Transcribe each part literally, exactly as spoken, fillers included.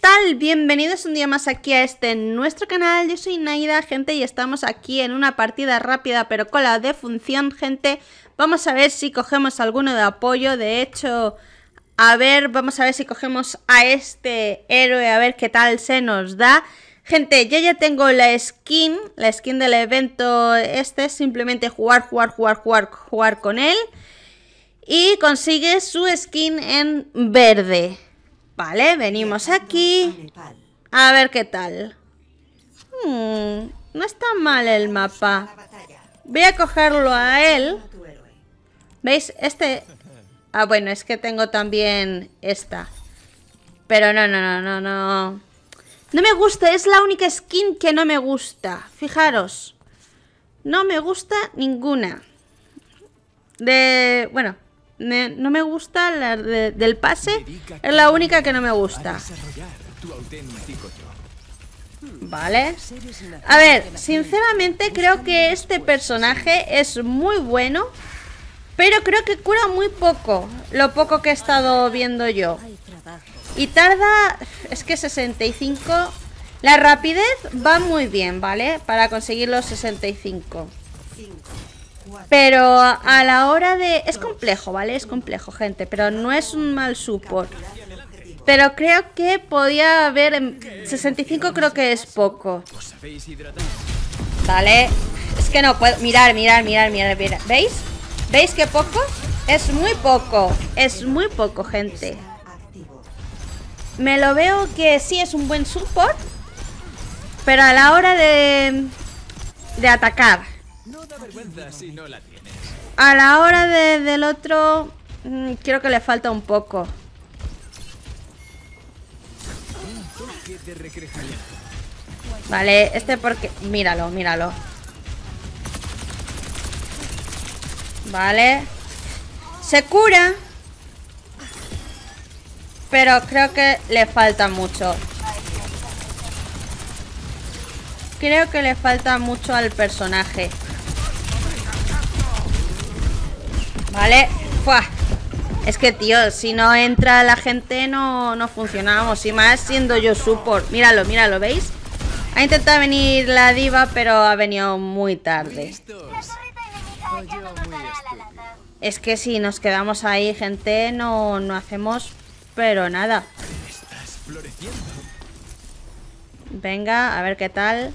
tal? Bienvenidos un día más aquí a este nuestro canal. Yo soy Naida, gente, y estamos aquí en una partida rápida pero con la defunción, gente. Vamos a ver si cogemos alguno de apoyo. De hecho, a ver, vamos a ver si cogemos a este héroe, a ver qué tal se nos da. Gente, yo ya tengo la skin, la skin del evento este, es simplemente jugar, jugar, jugar, jugar, jugar con él. Y consigue su skin en verde. Vale, venimos aquí. A ver qué tal. Hmm, no está mal el mapa. Voy a cogerlo a él. ¿Veis? Este... Ah, bueno, es que tengo también esta. Pero no, no, no, no, no. No me gusta, es la única skin que no me gusta. Fijaros. No me gusta ninguna. De... Bueno... No me gusta la de, del pase. Es la única que no me gusta. Vale. A ver, sinceramente creo que este personaje es muy bueno, pero creo que cura muy poco. Lo poco que he estado viendo yo. Y tarda... Es que sesenta y cinco... La rapidez va muy bien, ¿vale? Para conseguir los sesenta y cinco. Pero a la hora de... Es complejo, ¿vale? Es complejo, gente. Pero no es un mal support. Pero creo que podía haber... sesenta y cinco creo que es poco. Vale. Es que no puedo... Mirar, mirar, mirar, mirar, mirar. ¿Veis? ¿Veis qué poco? Es muy poco. Es muy poco, gente. Me lo veo que sí es un buen support. Pero a la hora de... De atacar... No da vergüenza si no la tienes. A la hora de, del otro, mmm, creo que le falta un poco. Vale, este porque... Míralo, míralo. Vale. Se cura. Pero creo que le falta mucho. Creo que le falta mucho al personaje. Vale, ¡fua! Es que, tío, si no entra la gente no, no funcionamos. Y más siendo yo support. Míralo, míralo, ¿veis? Ha intentado venir la diva, pero ha venido muy tarde. Es que si nos quedamos ahí, gente, no, no hacemos pero nada. Venga, a ver qué tal.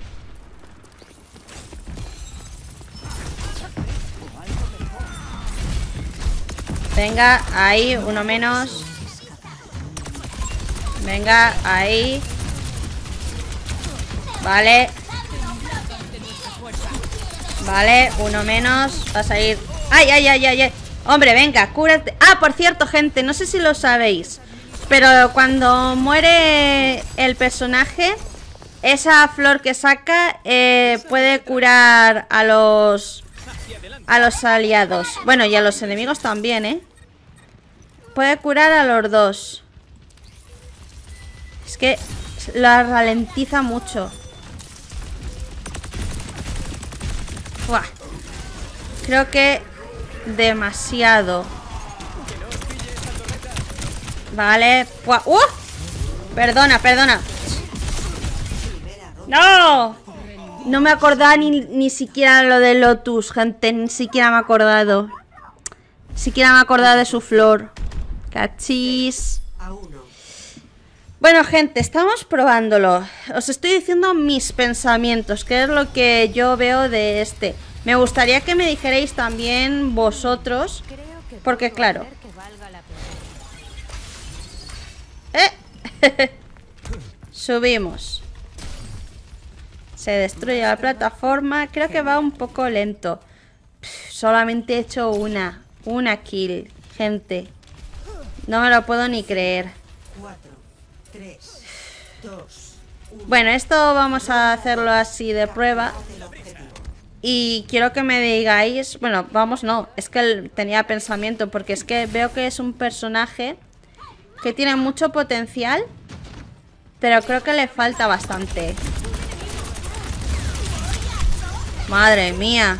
Venga, ahí, uno menos. Venga, ahí. Vale. Vale, uno menos. Vas a ir. ¡Ay, ay, ay, ay! ay! Hombre, venga, cúrate. Ah, por cierto, gente, no sé si lo sabéis, pero cuando muere el personaje, esa flor que saca eh, puede curar a los... A los aliados. Bueno, y a los enemigos también, ¿eh? Puede curar a los dos. Es que la ralentiza mucho. Uah. Creo que demasiado. Vale. Uah. ¡Uh! Perdona, perdona. ¡No! No me acordaba ni, ni siquiera lo de Lotus, gente. Ni siquiera me he acordado. Ni siquiera me he acordado de su flor. Cachis. Bueno, gente, estamos probándolo. Os estoy diciendo mis pensamientos, que es lo que yo veo de este. Me gustaría que me dijerais también vosotros, porque claro. Eh. Subimos. Se destruye la plataforma. Creo que va un poco lento. Pff, solamente he hecho una. Una kill, gente. No me lo puedo ni creer. Bueno, esto vamos a hacerlo así de prueba. Y quiero que me digáis... Bueno, vamos, no. Es que tenía pensamiento. Porque es que veo que es un personaje que tiene mucho potencial, pero creo que le falta bastante. Madre mía.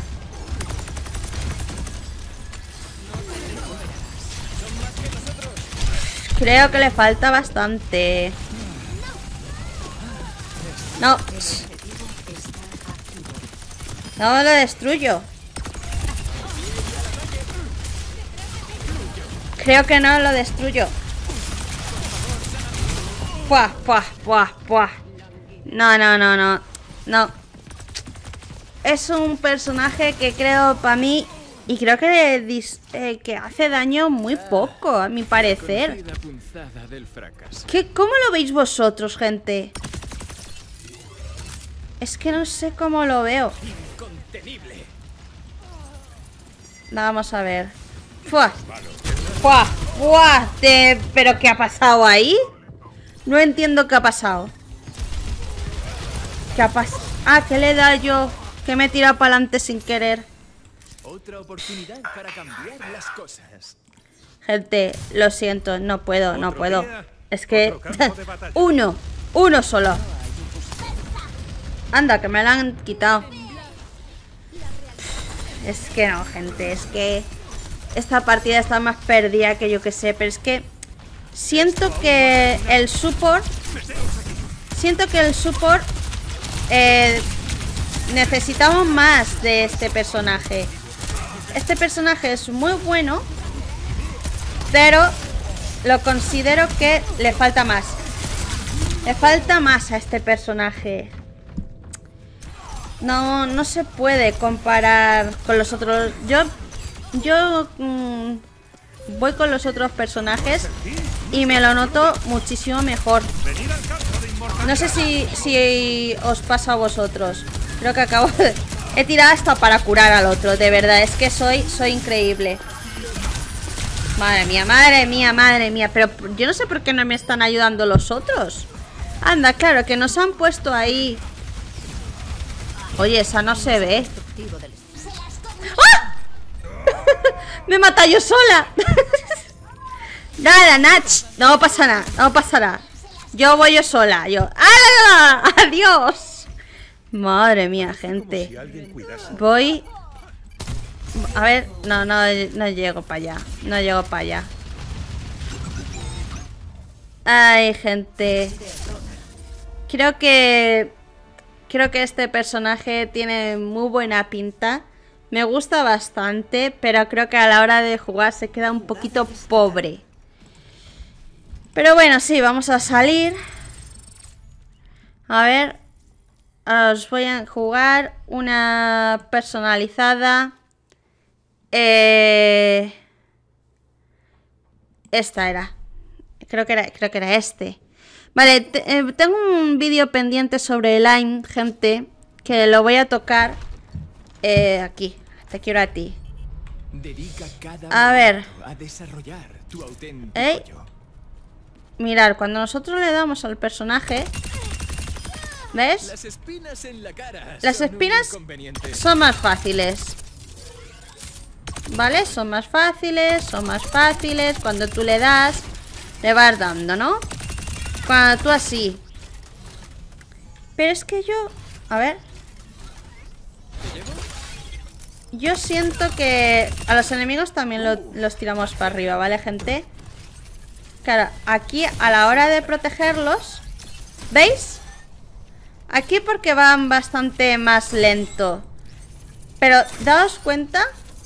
Creo que le falta bastante. No. No lo destruyo. Creo que no lo destruyo. Puah, puah, puah, puah. No, no, no, no. No. Es un personaje que creo para mí. Y creo que, dis, eh, que hace daño muy poco, a mi parecer. ¿Qué, ¿Cómo lo veis vosotros, gente? Es que no sé cómo lo veo. Vamos a ver. ¡Fua! ¡Fua! ¡Fua! De... ¿Pero qué ha pasado ahí? No entiendo qué ha pasado. ¿Qué ha pasado? Ah, que le he dado yo. Que me he tirado para adelante sin querer. Otra oportunidad para cambiar las cosas. Gente, lo siento, no puedo, no puedo. Es que... uno, uno solo. Anda, que me la han quitado. Es que no, gente, es que... esta partida está más perdida que yo que sé, pero es que... siento que el support... Siento que el support... Eh, necesitamos más de este personaje. Este personaje es muy bueno, pero lo considero que le falta más. Le falta más a este personaje. No, no se puede comparar con los otros. Yo, yo mmm, voy con los otros personajes y me lo noto muchísimo mejor. No sé si, si os pasa a vosotros. Creo que acabo de... He tirado hasta para curar al otro, de verdad. Es que soy, soy increíble. Madre mía, madre mía, madre mía. Pero yo no sé por qué no me están ayudando los otros. Anda, claro, que nos han puesto ahí. Oye, esa no se ve. ¡Ah! Me mata yo sola. Nada, Nach. No pasa nada, no pasa nada. Yo voy yo sola, yo. ¡Hala! ¡Adiós! Madre mía, gente. Voy... A ver, no, no, no llego para allá. No llego para allá. Ay, gente. Creo que... Creo que este personaje tiene muy buena pinta. Me gusta bastante, pero creo que a la hora de jugar se queda un poquito pobre. Pero bueno, sí, vamos a salir. A ver... Os voy a jugar una personalizada. Eh, esta era. Creo que era, creo que era este. Vale, te, eh, tengo un vídeo pendiente sobre el Line, gente, que lo voy a tocar eh, aquí. Te quiero a ti. Dedica cada a ver. A desarrollar tu auténtico ¿Eh? yo. Mirad, cuando nosotros le damos al personaje... ¿Ves? Las espinas en la cara. Las son espinas son más fáciles. ¿Vale? Son más fáciles, son más fáciles. Cuando tú le das, le vas dando, ¿no? Cuando tú así. Pero es que yo... A ver. Yo siento que a los enemigos también lo, los tiramos para arriba, ¿vale, gente? Claro, aquí a la hora de protegerlos, ¿veis? Aquí porque van bastante más lento. Pero daos cuenta,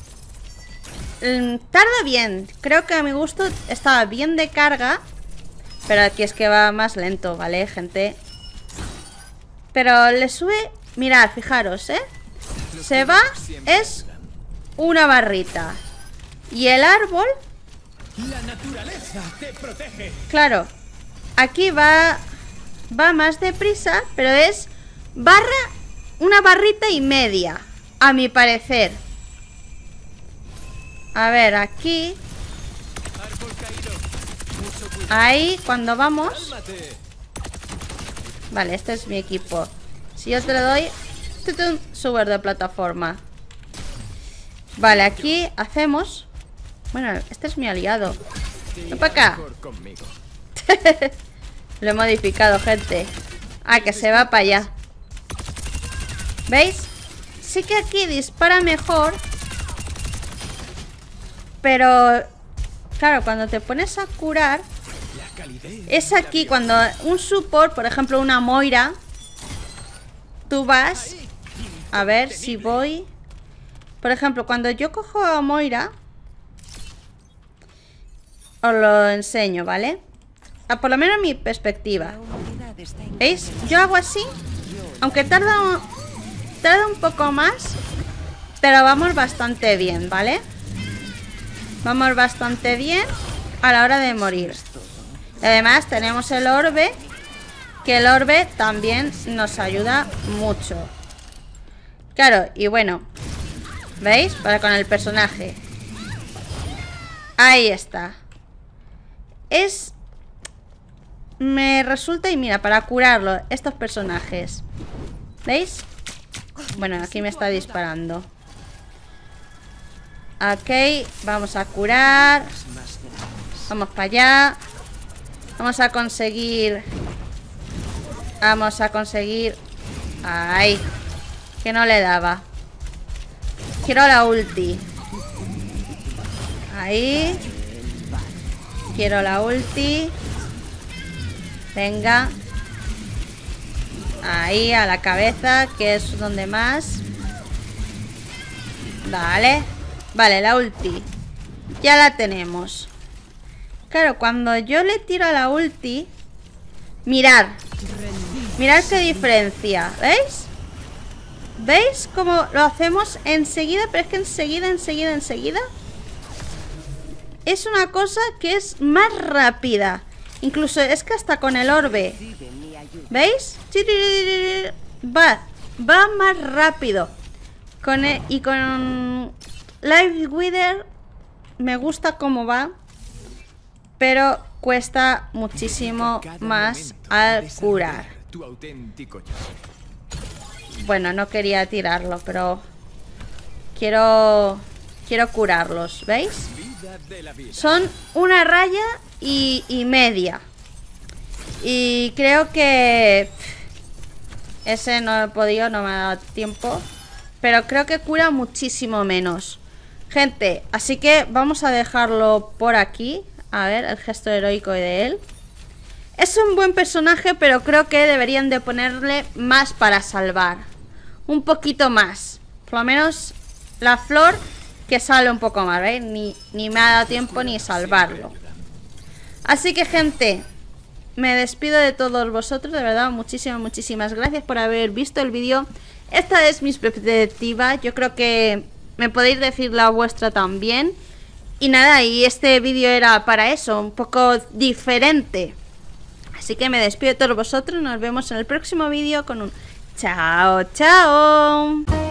tarda bien. Creo que a mi gusto estaba bien de carga, pero aquí es que va más lento, ¿vale, gente? Pero le sube... Mirad, fijaros, ¿eh? Se va, es una barrita. Y el árbol... La naturaleza te protege. Claro, aquí va... Va más deprisa, pero es barra, una barrita y media, a mi parecer. A ver, aquí. Ahí, cuando vamos. Vale, este es mi equipo. Si yo te lo doy, ¡tutun! Subir de plataforma. Vale, aquí hacemos. Bueno, este es mi aliado. Ven para acá. Lo he modificado, gente. Ah, que se va para allá. ¿Veis? Sí que aquí dispara mejor. Pero... Claro, cuando te pones a curar... Es aquí cuando un support, por ejemplo una Moira, tú vas. A ver si voy. Por ejemplo, cuando yo cojo a Moira, os lo enseño, ¿vale? A por lo menos mi perspectiva. ¿Veis? Yo hago así. Aunque tarda un, tarda un poco más, pero vamos bastante bien, ¿vale? Vamos bastante bien a la hora de morir. Y además tenemos el orbe, que el orbe también nos ayuda mucho. Claro, y bueno, ¿veis? Para con el personaje. Ahí está. Es... Me resulta, y mira, para curarlo, estos personajes. ¿Veis? Bueno, aquí me está disparando. Ok, vamos a curar. Vamos para allá. Vamos a conseguir. Vamos a conseguir. Ay, que no le daba. Quiero la ulti. Ahí. Quiero la ulti. Venga. Ahí, a la cabeza, que es donde más. Vale. Vale, la ulti. Ya la tenemos. Claro, cuando yo le tiro a la ulti, mirad. Mirad qué diferencia. ¿Veis? ¿Veis cómo lo hacemos enseguida? Pero es que enseguida, enseguida, enseguida es una cosa que es más rápida. Incluso es que hasta con el orbe, ¿veis? Va, va más rápido. Con el, y con Life Wither me gusta cómo va, pero cuesta muchísimo más al curar. Bueno, no quería tirarlo, pero quiero quiero curarlos, ¿veis? Son una raya y, y media. Y creo que ese no he podido, no me ha dado tiempo. Pero creo que cura muchísimo menos. Gente, así que vamos a dejarlo por aquí. A ver, el gesto heroico de él. Es un buen personaje, pero creo que deberían de ponerle más para salvar. Un poquito más. Por lo menos la flor, que sale un poco más, ¿veis? Ni, ni me ha dado tiempo ni salvarlo. Así que, gente, me despido de todos vosotros. De verdad, muchísimas, muchísimas gracias por haber visto el vídeo. Esta es mi perspectiva. Yo creo que me podéis decir la vuestra también. Y nada, y este vídeo era para eso, un poco diferente. Así que me despido de todos vosotros. Nos vemos en el próximo vídeo con un chao, chao.